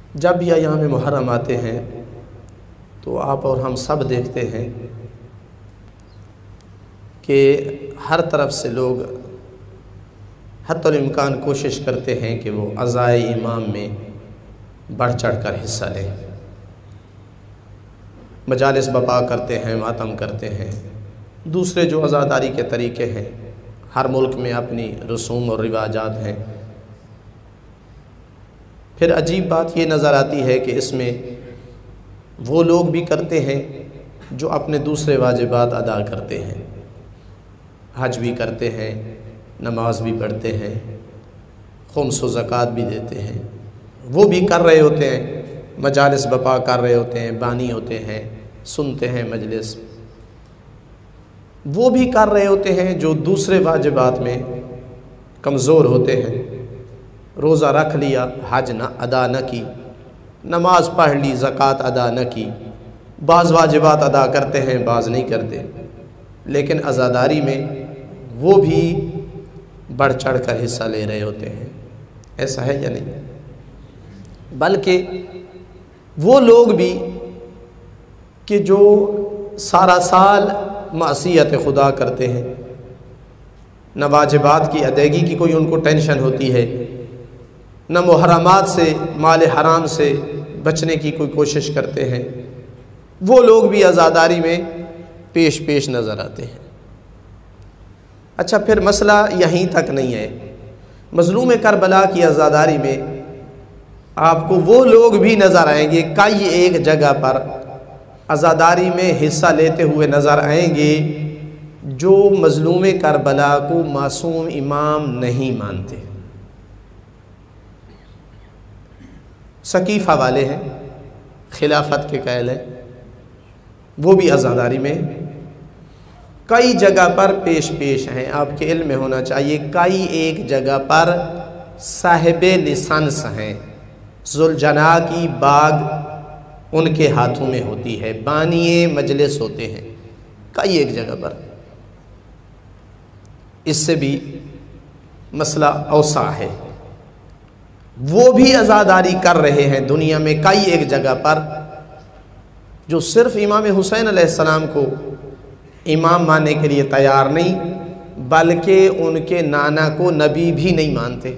जब भी अय्याम मुहर्रम आते हैं तो आप और हम सब देखते हैं कि हर तरफ से लोग हत्तुल इम्कान कोशिश करते हैं कि वो अज़ाए इमाम में बढ़ चढ़ कर हिस्सा लें, मजालिस बपा करते हैं, मातम करते हैं, दूसरे जो अज़ादारी के तरीक़े हैं, हर मुल्क में अपनी रसूम और रिवाजात हैं। फिर अजीब बात ये नज़र आती है कि इसमें वो लोग भी करते हैं जो अपने दूसरे वाजिबात अदा करते हैं, हज भी करते हैं, नमाज भी पढ़ते हैं, खुम्स व ज़कात भी देते हैं, वो भी कर रहे होते हैं, मजालिस बपा कर रहे होते हैं, बानी होते हैं, सुनते हैं मजलिस, वो भी कर रहे होते हैं जो दूसरे वाजिबात में कमज़ोर होते हैं। रोज़ा रख लिया, हज न अदा न की, नमाज पढ़ ली, ज़कात अदा न की, बाज़ वाजिबात अदा करते हैं, बाज़ नहीं करते, लेकिन अज़ादारी में वो भी बढ़ चढ़ कर हिस्सा ले रहे होते हैं। ऐसा है या नहीं? बल्कि वो लोग भी कि जो सारा साल मासियत खुदा करते हैं, न वाजिबात की अदायगी की कोई उनको टेंशन होती है, न मुहर्रमात से, माल हराम से बचने की कोई कोशिश करते हैं, वो लोग भी अज़ादारी में पेश नज़र आते हैं। अच्छा, फिर मसला यहीं तक नहीं है। मज़लूम करबला की अज़ादारी में आपको वो लोग भी नज़र आएंगे, कई एक जगह पर अज़ादारी में हिस्सा लेते हुए नज़र आएंगे जो मज़लूम करबला को मासूम इमाम नहीं मानते। सकीफ़ा वाले हैं, खिलाफत के कायल हैं, वो भी अज़ादारी में कई जगह पर पेश हैं। आपके इल्म में होना चाहिए कई एक जगह पर साहिबे लिसांस हैं, ज़ुलजना की बाग उनके हाथों में होती है, बानिए मजलिस होते हैं कई एक जगह पर। इससे भी मसला औसा है, वो भी अज़ादारी कर रहे हैं दुनिया में कई एक जगह पर, जो सिर्फ इमाम हुसैन अलैहिस्सलाम को इमाम मानने के लिए तैयार नहीं, बल्कि उनके नाना को नबी भी नहीं मानते।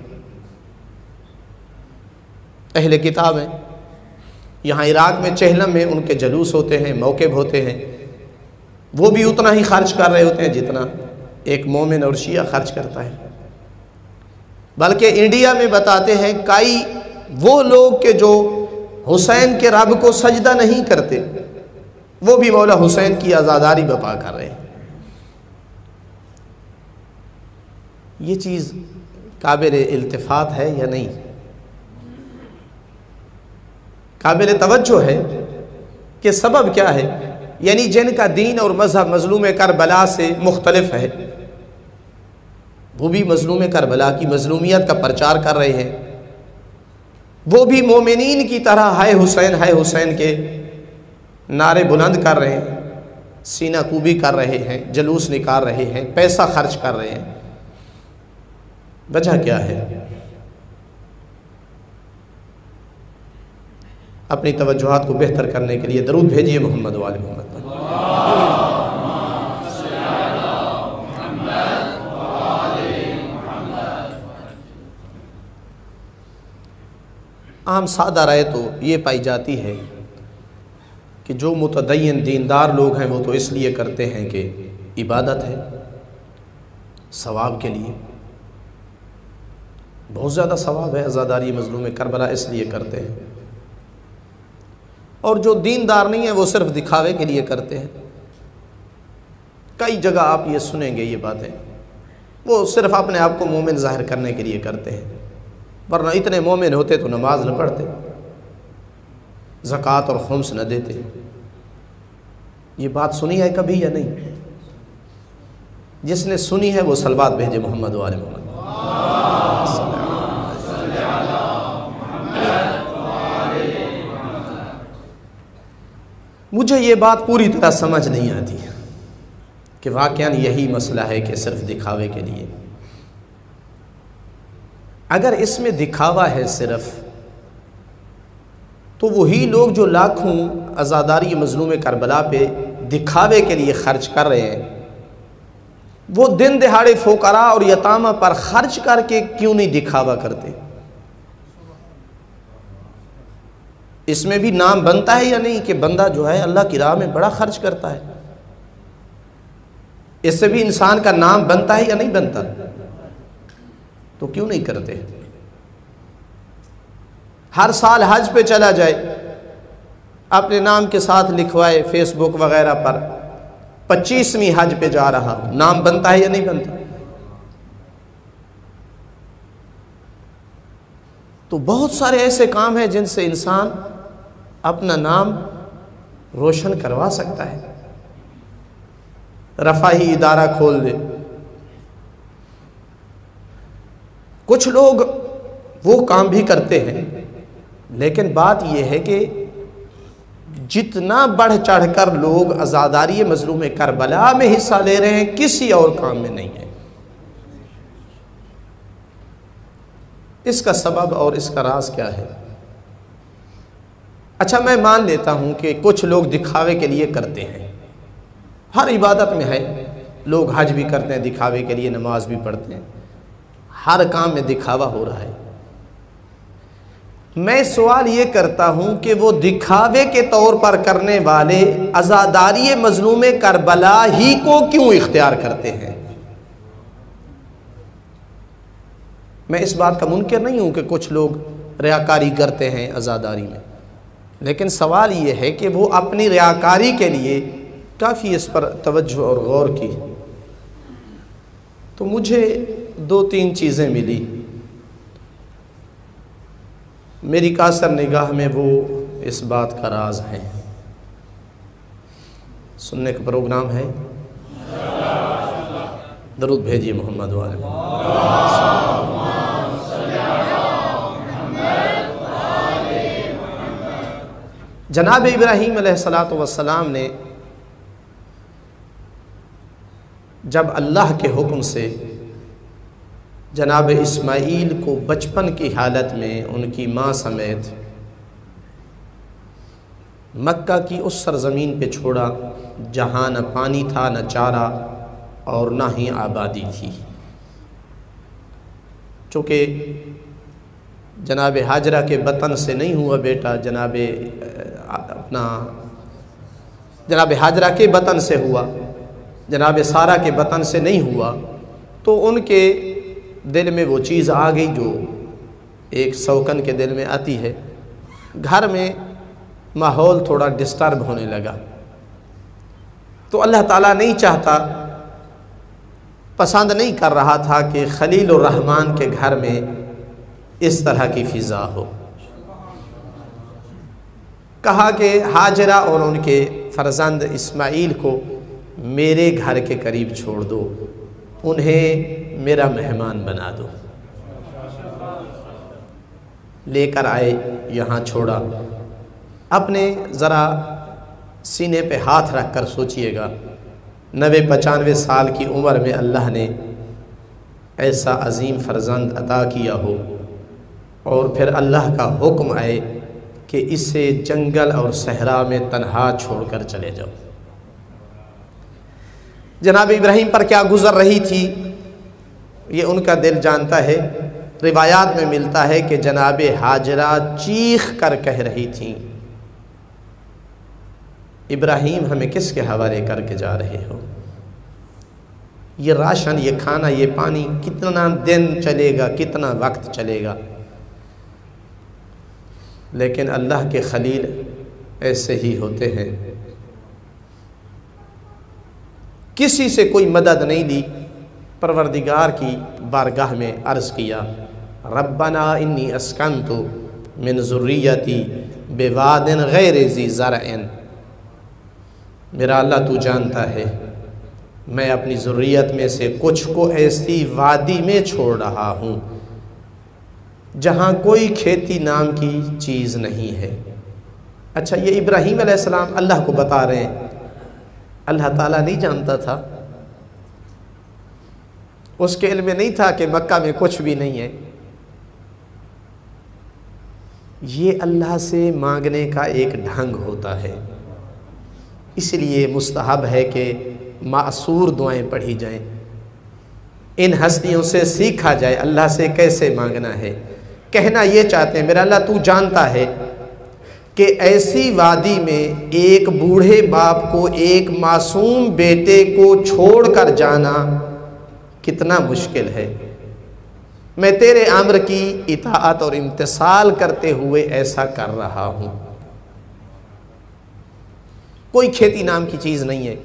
अहले किताब हैं, यहाँ इराक़ में चहलम में उनके जलूस होते हैं, मौक़िब होते हैं, वो भी उतना ही खर्च कर रहे होते हैं जितना एक मोमिन और शिया खर्च करता है। बल्कि इंडिया में बताते हैं कई वो लोग के जो हुसैन के रब को सजदा नहीं करते, वो भी मौला हुसैन की आज़ादारी बपा कर रहे हैं। ये चीज़ काबिल इल्तिफ़ात है या नहीं? काबिल तवज्जो है कि सबब क्या है, यानी जिनका दीन और मज़हब मज़लूम करबला से मुख्तलिफ है, वो भी मज़लूम करबला की मज़लूमियत का प्रचार कर रहे हैं, वो भी मोमिनीन की तरह हाय हुसैन के नारे बुलंद कर रहे हैं, सीना कूबी कर रहे हैं, जलूस निकाल रहे हैं, पैसा खर्च कर रहे हैं। वजह क्या है? अपनी तवज्जुहात को बेहतर करने के लिए दरूद भेजिए मोहम्मद वाले मोहम्मद पर। आम सादा राय तो ये पाई जाती है कि जो मुतदय्यन दीनदार लोग हैं वो तो इसलिए करते हैं कि इबादत है, सवाब के लिए, बहुत ज़्यादा सवाब है अज़ादारी मज़लूम करबला, इसलिए करते हैं। और जो दीनदार नहीं है वो सिर्फ दिखावे के लिए करते हैं। कई जगह आप ये सुनेंगे ये बातें, वो सिर्फ अपने आप को मोमिन ज़ाहिर करने के लिए करते हैं, वरना इतने मोमिन होते तो नमाज न पढ़ते, ज़कात और खुम्स न देते। ये बात सुनी है कभी या नहीं? जिसने सुनी है वो सलवात भेजे मोहम्मद वाले मोहम्मद। मुझे ये बात पूरी तरह समझ नहीं आती कि वाक़यान यही मसला है कि सिर्फ दिखावे के लिए। अगर इसमें दिखावा है सिर्फ, तो वही लोग जो लाखों अज़ादारी मज़लूम करबला पे दिखावे के लिए खर्च कर रहे हैं, वो दिन दिहाड़े फ़ुक़रा और यतामा पर खर्च करके क्यों नहीं दिखावा करते? इसमें भी नाम बनता है या नहीं कि बंदा जो है अल्लाह की राह में बड़ा खर्च करता है? इससे भी इंसान का नाम बनता है या नहीं बनता? तो क्यों नहीं करते? हर साल हज पे चला जाए, अपने नाम के साथ लिखवाए फेसबुक वगैरह पर 25वीं हज पे जा रहा हूं, नाम बनता है या नहीं बनता? तो बहुत सारे ऐसे काम हैं जिनसे इंसान अपना नाम रोशन करवा सकता है। रफ़ाही इदारा खोल दे। कुछ लोग वो काम भी करते हैं, लेकिन बात यह है कि जितना बढ़ चढ़कर लोग आज़ादारी मज़लूम करबला में हिस्सा ले रहे हैं, किसी और काम में नहीं है। इसका सबब और इसका राज क्या है? अच्छा, मैं मान लेता हूं कि कुछ लोग दिखावे के लिए करते हैं, हर इबादत में है, लोग हज भी करते हैं दिखावे के लिए, नमाज भी पढ़ते हैं, हर काम में दिखावा हो रहा है। मैं सवाल ये करता हूं कि वो दिखावे के तौर पर करने वाले अज़ादारी मज़लूम करबला ही को क्यों इख्तियार करते हैं? मैं इस बात का मुनकिर नहीं हूं कि कुछ लोग रियाकारी करते हैं अज़ादारी में, लेकिन सवाल ये है कि वो अपनी रियाकारी के लिए काफ़ी इस पर तवज्जो और गौर की। तो मुझे 2-3 चीज़ें मिली, मेरी कासर निगाह में वो इस बात का राज है। सुनने का प्रोग्राम है, दरूद भेजिए मोहम्मद वाले। जनाब इब्राहीम अलैहिस्सलातु वस्सलाम ने जब अल्लाह के हुक्म से जनाब इस्माईल को बचपन की हालत में उनकी माँ समेत मक्का की उस सरज़मीन पे छोड़ा जहाँ न पानी था, न चारा और न ही आबादी थी, चूँकि जनाब हाजरा के बतन से नहीं हुआ बेटा, जनाब हाजरा के बतन से हुआ, जनाब सारा के बतन से नहीं हुआ। तो उनके दिल में वो चीज़ आ गई जो एक शौकन के दिल में आती है। घर में माहौल थोड़ा डिस्टर्ब होने लगा, तो अल्लाह ताला नहीं चाहता, पसंद नहीं कर रहा था कि खलील और रहमान के घर में इस तरह की फ़िज़ा हो। कहा कि हाजरा और उनके फ़र्जंद इस्माईल को मेरे घर के करीब छोड़ दो, उन्हें मेरा मेहमान बना दो। लेकर आए, यहाँ छोड़ा। अपने ज़रा सीने पे हाथ रख कर सोचिएगा, 90-95 साल की उम्र में अल्लाह ने ऐसा अजीम फ़र्जंद अता किया हो और फिर अल्लाह का हुक्म आए कि इसे जंगल और सहरा में तन्हा छोड़कर चले जाओ। जनाब इब्राहीम पर क्या गुज़र रही थी ये उनका दिल जानता है। रिवायात में मिलता है कि जनाब हाजरा चीख कर कह रही थीं, इब्राहीम हमें किसके हवाले करके जा रहे हो? ये राशन, ये खाना, ये पानी कितना दिन चलेगा, कितना वक्त चलेगा? लेकिन अल्लाह के खलील ऐसे ही होते हैं, किसी से कोई मदद नहीं ली, परवरदिगार की बारगाह में अर्ज़ किया, रब्बना इन्नी अस्कन्तु मिन ज़ुर्रियती बिवादिन गैरि ज़ी ज़रअन। मेरा अल्लाह तू जानता है, मैं अपनी ज़ुर्रियत में से कुछ को ऐसी वादी में छोड़ रहा हूँ जहाँ कोई खेती नाम की चीज़ नहीं है। अच्छा, ये इब्राहीम अलैहिस्सलाम अल्लाह को बता रहे हैं, अल्लाह ताला नहीं जानता था? उसके इल्म में नहीं था कि मक्का में कुछ भी नहीं है? ये अल्लाह से मांगने का एक ढंग होता है। इसलिए मुस्तहब है कि मासूर दुआएं पढ़ी जाएं, इन हस्तियों से सीखा जाए अल्लाह से कैसे मांगना है। कहना ये चाहते हैं, मेरा अल्लाह तू जानता है कि ऐसी वादी में एक बूढ़े बाप को एक मासूम बेटे को छोड़कर जाना कितना मुश्किल है। मैं तेरे अम्र की इताअत और इम्तिसाल करते हुए ऐसा कर रहा हूँ। कोई खेती नाम की चीज़ नहीं है,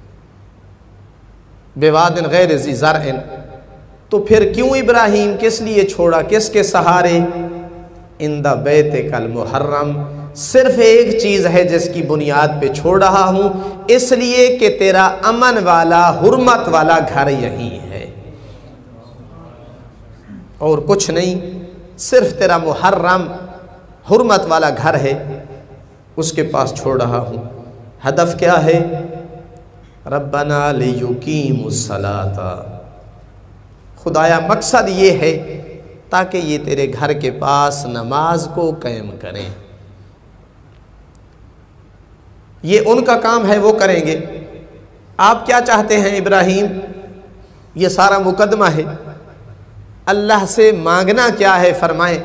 बेवादिन गैर ज़ी ज़रअन, तो फिर क्यों इब्राहीम किस लिए छोड़ा, किसके सहारे? इंदा बैत कल मुहर्रम, सिर्फ एक चीज़ है जिसकी बुनियाद पे छोड़ रहा हूँ, इसलिए कि तेरा अमन वाला हुर्मत वाला घर यही है और कुछ नहीं। सिर्फ तेरा मुहर्रम हुर्मत वाला घर है, उसके पास छोड़ रहा हूँ। हदफ क्या है? रब्बना लियुकीमुस्सलाता, खुदाया मकसद ये है ताकि ये तेरे घर के पास नमाज को कायम करें। ये उनका काम है, वो करेंगे। आप क्या चाहते हैं इब्राहीम? ये सारा मुकदमा है। अल्लाह से मांगना क्या है? फरमाए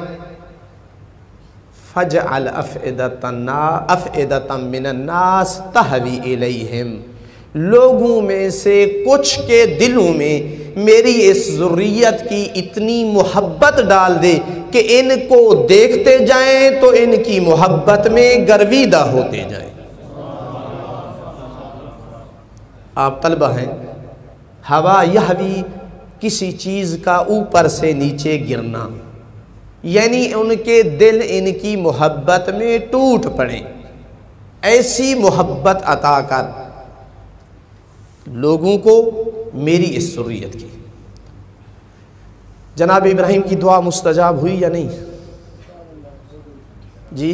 फजअल अफ़इदतम मिनन्नास तहवी इलैहिम, लोगों में से कुछ के दिलों में मेरी इस ज़ुर्रियत की इतनी मोहब्बत डाल दे कि इनको देखते जाएं तो इनकी मोहब्बत में गर्विदा होते जाएं। आप तलबा हैं, हवा यहवी किसी चीज़ का ऊपर से नीचे गिरना, यानी उनके दिल इनकी मोहब्बत में टूट पड़े। ऐसी मोहब्बत अता कर लोगों को मेरी इस ज़ुर्रियत की। जनाब इब्राहीम की दुआ मुस्तजाब हुई या नहीं जी?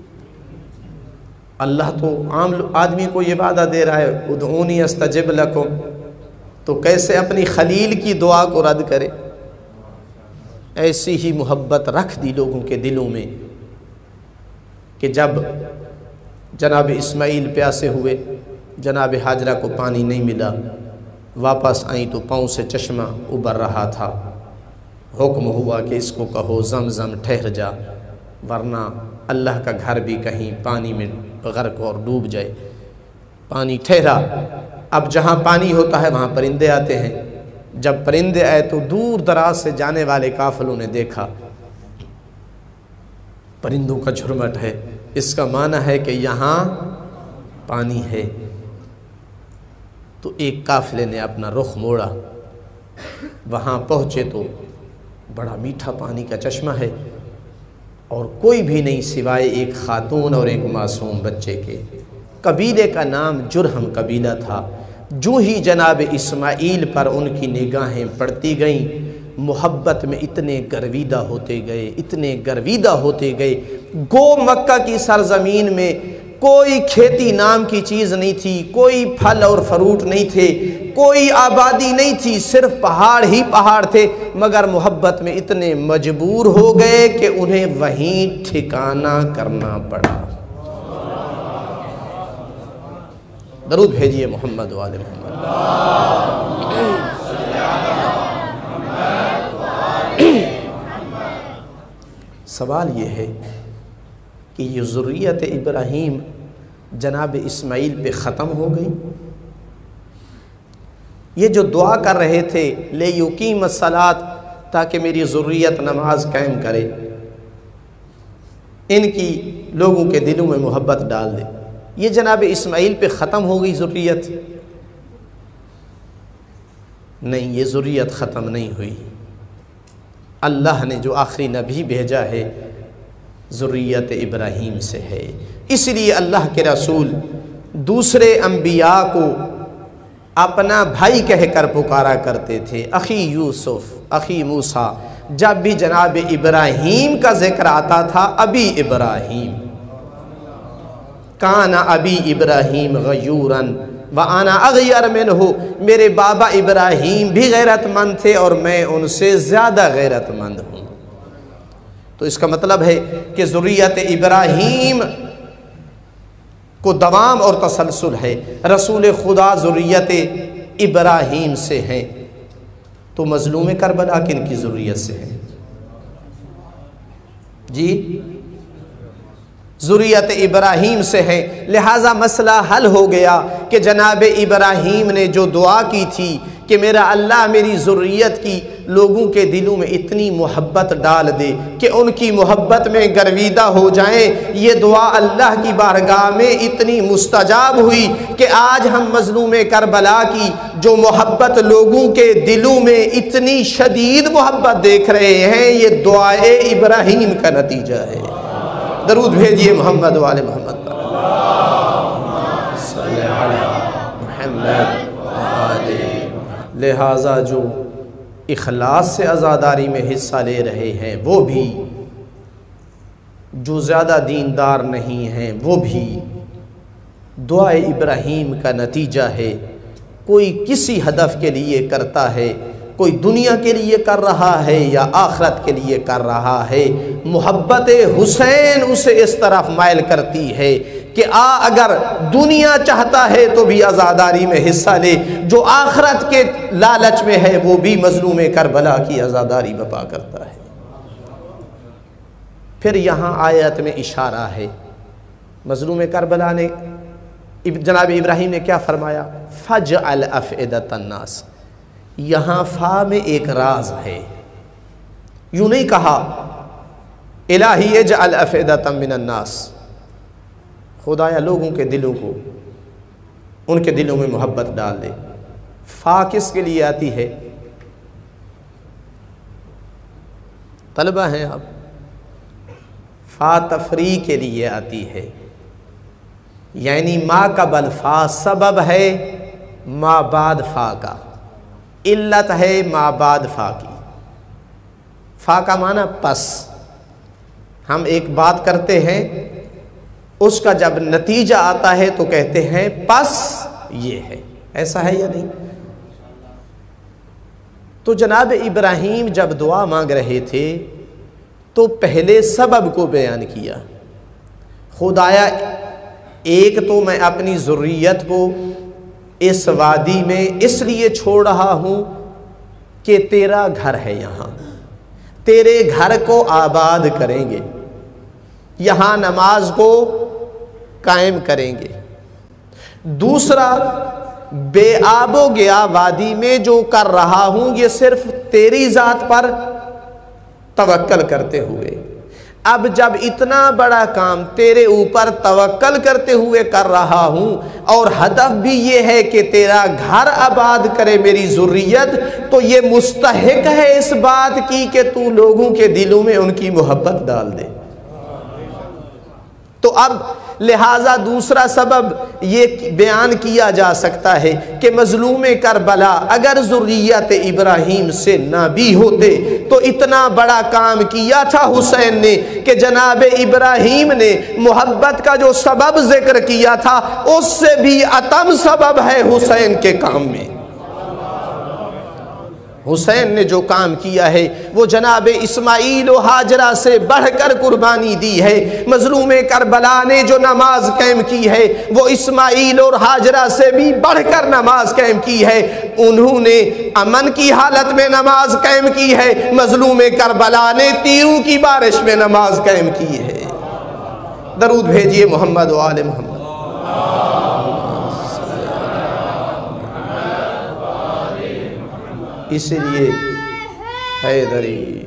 अल्लाह तो आम आदमी को ये वादा दे रहा है, उदऊनी अस्तजिब लकुम, तो कैसे अपनी खलील की दुआ को रद्द करे? ऐसी ही मोहब्बत रख दी लोगों के दिलों में कि जब जनाब इस्माइल प्यासे हुए, जनाब हाजरा को पानी नहीं मिला, वापस आई तो पाँव से चश्मा उबर रहा था। हुक्म हुआ कि इसको कहो ज़मज़म ठहर जा, वरना अल्लाह का घर भी कहीं पानी में गर्क और डूब जाए। पानी ठहरा। अब जहाँ पानी होता है वहाँ परिंदे आते हैं। जब परिंदे आए तो दूर दराज से जाने वाले काफिलों ने देखा परिंदों का झुरमुट है, इसका माना है कि यहाँ पानी है। तो एक काफिले ने अपना रुख मोड़ा, वहाँ पहुँचे तो बड़ा मीठा पानी का चश्मा है और कोई भी नहीं सिवाय एक खातून और एक मासूम बच्चे के। कबीले का नाम जुरहम कबीला था। जो ही जनाब इस्माइल पर उनकी निगाहें पड़ती गईं, मोहब्बत में इतने गर्विदा होते गए, इतने गर्विदा होते गए। गो मक्का की सरजमीन में कोई खेती नाम की चीज़ नहीं थी, कोई फल और फ्रूट नहीं थे, कोई आबादी नहीं थी, सिर्फ पहाड़ ही पहाड़ थे। मगर मोहब्बत में इतने मजबूर हो गए कि उन्हें वहीं ठिकाना करना पड़ा। दरूद भेजिए मोहम्मद वाले मोहम्मद। सवाल ये है कि ये ज़ुर्रियत इब्राहीम जनाब इस्माइल पे ख़त्म हो गई। ये जो दुआ कर रहे थे ले युकीम सलात, ताकि मेरी ज़ुर्रियत नमाज कायम करे, इनकी लोगों के दिलों में मोहब्बत डाल दे, ये जनाब इस्माइल पे ख़त्म हो गई ज़ुर्रियत? नहीं, ये ज़ुर्रियत ख़त्म नहीं हुई। अल्लाह ने जो आखिरी नबी भेजा है ज़ुर्रियत इब्राहीम से है। इसलिए अल्लाह के रसूल दूसरे अम्बिया को अपना भाई कहकर पुकारा करते थे, अखी यूसुफ, अखी मूसा। जब भी जनाब इब्राहीम का जिक्र आता था, अबी इब्राहीम, काना अबी इब्राहीम गयूरन व आना अगयर मिन्हु, मेरे बाबा इब्राहीम भी गैरतमंद थे और मैं उनसे ज़्यादा गैरतमंद हूँ। तो इसका मतलब है कि ज़ुर्रियत इब्राहीम को दवाम और तसलसल है। रसूल खुदा ज़ुर्रियत इब्राहीम से हैं, तो मज़लूम करबला किन की ज़ुर्रियत से हैं जी? ज़ुर्रियत इब्राहीम से है। लिहाजा मसला हल हो गया कि जनाब इब्राहीम ने जो दुआ की थी कि मेरा अल्लाह मेरी ज़ुर्रियत की लोगों के दिलों में इतनी मोहब्बत डाल दे कि उनकी मोहब्बत में गर्विदा हो जाएं, ये दुआ अल्लाह की बारगाह में इतनी मुस्तजाब हुई कि आज हम मज़लूम करबला की जो मोहब्बत लोगों के दिलों में इतनी शदीद मोहब्बत देख रहे हैं, ये दुआए इब्राहीम का नतीजा है। दरूद भेजिए मोहम्मद वाले मोहम्मद पर। लिहाजा जो इखलास से अज़ादारी में हिस्सा ले रहे हैं वो भी, जो ज़्यादा दीनदार नहीं हैं वो भी, दुआ इब्राहीम का नतीजा है। कोई किसी हदफ के लिए करता है, कोई दुनिया के लिए कर रहा है या आखरत के लिए कर रहा है, मोहब्बत हुसैन उसे इस तरफ माइल करती है कि अगर दुनिया चाहता है तो भी आज़ादारी में हिस्सा ले, जो आखरत के लालच में है वो भी मज़लूम करबला की आज़ादारी बपा करता है। फिर यहाँ आयत में इशारा है, मज़लूम करबला ने, जनाब इब्राहीम ने क्या फरमाया? फजअल अफ़इदतन नास। यहाँ फ़ा में एक राज है, यूँ नहीं कहा इलाही इजअल अफ़इदतम मिनन नास, खुदाया लोगों के दिलों को, उनके दिलों में मोहब्बत डाल दे। फ़ा किसके लिए आती है? तलबा हैं आप, फ़ा तफरी के लिए आती है, यानी मा कबल फ़ा सबब है मा बाद फ़ा का, इल्लत है मा बाद फ़ा की। फ़ा का माना पस, हम एक बात करते हैं उसका जब नतीजा आता है तो कहते हैं पस ये है, ऐसा है या नहीं? तो जनाब इब्राहीम जब दुआ मांग रहे थे तो पहले सबब को बयान किया, खुदाया एक तो मैं अपनी ज़ुर्रियत को इस वादी में इसलिए छोड़ रहा हूँ कि तेरा घर है, यहाँ तेरे घर को आबाद करेंगे, यहाँ नमाज को कायम करेंगे। दूसरा, बेआबो गया वादी में जो कर रहा हूँ ये सिर्फ तेरी ज़ात पर तवक्कल करते हुए। अब जब इतना बड़ा काम तेरे ऊपर तवक्कल करते हुए कर रहा हूँ और हदफ भी ये है कि तेरा घर आबाद करे मेरी ज़ुर्रियत, तो ये मुस्तहिक है इस बात की कि तू लोगों के दिलों में उनकी मोहब्बत डाल दे। तो अब लिहाजा दूसरा सबब ये बयान किया जा सकता है कि मज़लूम करबला अगर ज़ुर्रियत इब्राहीम से ना भी होते तो इतना बड़ा काम किया था हुसैन ने कि जनाब इब्राहीम ने मोहब्बत का जो सबब जिक्र किया था उससे भी अतम सबब है हुसैन के काम में। हुसैन ने जो काम किया है वो जनाब इस्माईल व हाजरा से बढ़कर कुर्बानी दी है। मज़लूम करबला ने जो नमाज कायम की है वो इस्माईल और हाजरा से भी बढ़कर नमाज कायम की है। उन्होंने अमन की हालत में नमाज कायम की है, मज़लूम करबला ने तीरों की बारिश में नमाज कायम की है। दरूद भेजिए मोहम्मद व आले मोहम्मद। इसलिए हैदरी,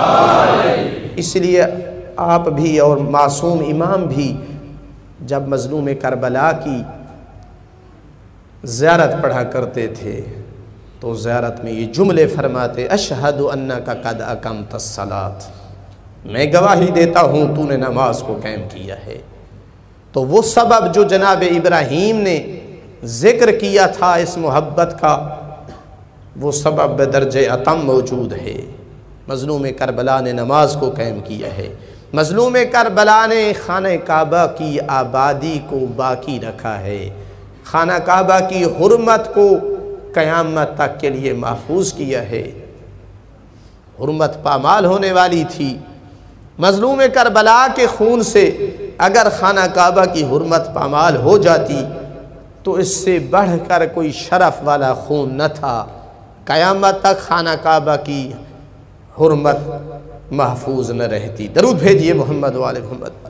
इसलिए आप भी और मासूम इमाम भी जब मज़लूम करबला की ज़ियारत पढ़ा करते थे तो ज़ियारत में ये जुमले फरमाते, अशहदु अन्नका कद अक़मतस सलात, मैं गवाही देता हूँ तूने नमाज को कायम किया है। तो वो सबब जो जनाब इब्राहीम ने ज़िक्र किया था इस मोहब्बत का, वो सबब बदर्जे अतम मौजूद है। मज़लूम करबला ने नमाज को कायम किया है, मज़लूम करबला ने खाना काबा की आबादी को बाकी रखा है, खाना काबा की हुर्मत को क़यामत तक के लिए महफूज किया है। हुर्मत पामाल होने वाली थी मजलूम करबला के खून से अगर खाना काबा की हुर्मत पामाल हो जाती तो इससे बढ़कर कोई शरफ वाला खून न था। क़यामत तक खाना काबा की हुर्मत महफूज न रहती। दरूद भेजिए मोहम्मद वाले मोहम्मद पर।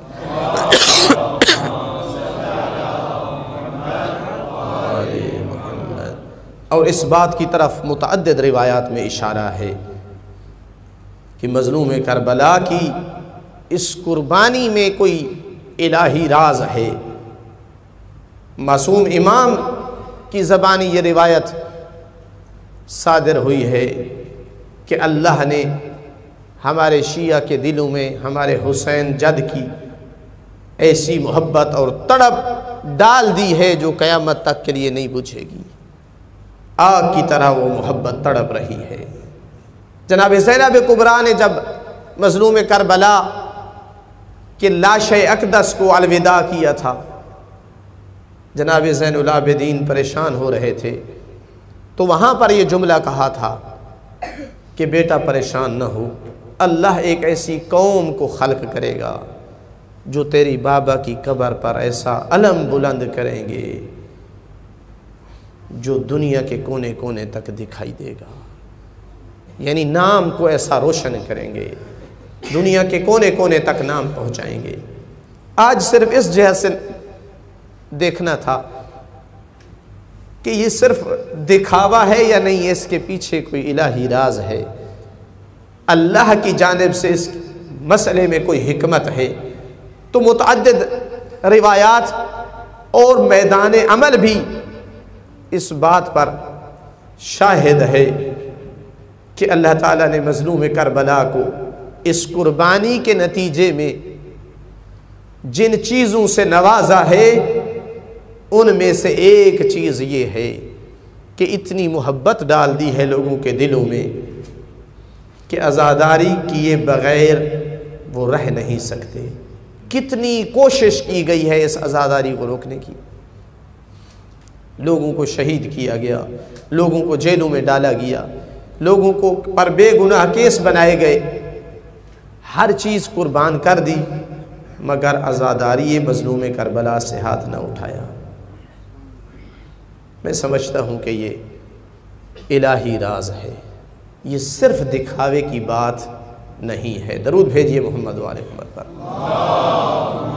और इस बात की तरफ मुतअद्दिद रिवायात में इशारा है कि मजलूम करबला की इस कुर्बानी में कोई इलाही राज है। मासूम इमाम की ज़बानी ये रिवायत सादिर हुई है कि अल्लाह ने हमारे शिया के दिलों में हमारे हुसैन जद की ऐसी मोहब्बत और तड़प डाल दी है जो क़यामत तक के लिए नहीं बुझेगी। आग की तरह वो मोहब्बत तड़प रही है। जनाब ज़ैनब कुबरा ने जब मज़लूम करबला के लाश अक़दस को अलविदा किया था, जनाब ज़ैनुल आबिदीन परेशान हो रहे थे, तो वहाँ पर ये जुमला कहा था कि बेटा परेशान न हो, अल्लाह एक ऐसी कौम को खल्क करेगा जो तेरी बाबा की कब्र पर ऐसा अलम बुलंद करेंगे जो दुनिया के कोने कोने तक दिखाई देगा। यानी नाम को ऐसा रोशन करेंगे, दुनिया के कोने कोने तक नाम पहुँचाएंगे। आज सिर्फ इस जहत से देखना था कि ये सिर्फ दिखावा है या नहीं, इसके पीछे कोई इलाही राज है, अल्लाह की जानिब से इस मसले में कोई हिकमत है। तो मुतअद्दिद रिवायात और मैदान अमल भी इस बात पर शाहिद है कि अल्लाह ताला ने मज़लूम करबला को इस कुर्बानी के नतीजे में जिन चीज़ों से नवाजा है उनमें से एक चीज़ ये है कि इतनी मोहब्बत डाल दी है लोगों के दिलों में कि आज़ादारी किए बग़ैर वो रह नहीं सकते। कितनी कोशिश की गई है इस आज़ादारी को रोकने की। लोगों को शहीद किया गया, लोगों को जेलों में डाला गया, लोगों को पर बेगुनाह केस बनाए गए, हर चीज़ कुर्बान कर दी, मगर आज़ादारी मज़लूम करबला से हाथ न उठाया। मैं समझता हूँ कि ये इलाही राज है, ये सिर्फ दिखावे की बात नहीं है। दरूद भेजिए मोहम्मद वाले मोहम्मद पर।